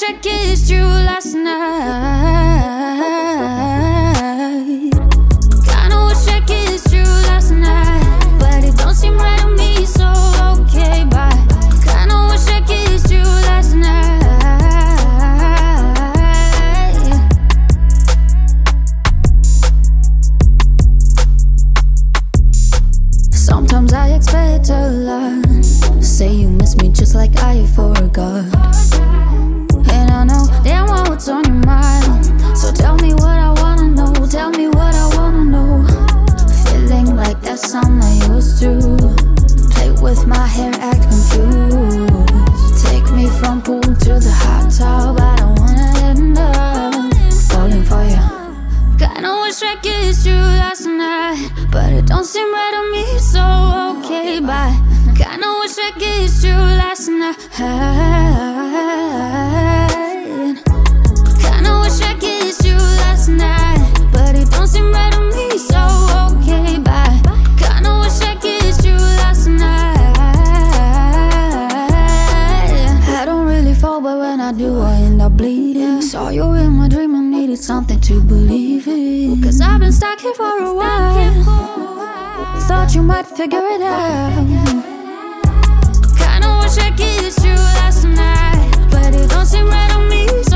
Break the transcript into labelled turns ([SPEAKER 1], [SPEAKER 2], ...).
[SPEAKER 1] I kissed you last night. Kinda wish I kissed you last night, but it don't seem right to me, so okay, bye. Kinda wish I kissed you last night. Sometimes I expect a lot. Say you miss me just like I forgot. And I know damn well what's on your mind. So tell me what I wanna know, tell me what I wanna know. Feeling like that's something I used to. Play with my hair, act confused. Take me from pool to the hot tub. I don't wanna end up falling for you. Kinda wish I kissed you last night, but it don't seem right to me, so okay, bye. Kinda wish I kissed you last night. Kinda wish I kissed you last night, but it don't seem right to me, so okay, bye. Kinda wish I kissed you last night. I don't really fall, but when I do, I end up bleeding. Saw you in my dream, I needed something to believe in. Cause I've been stuck here for a while. Thought you might figure it out. Kinda wish I kissed you last night, but it don't seem right on me,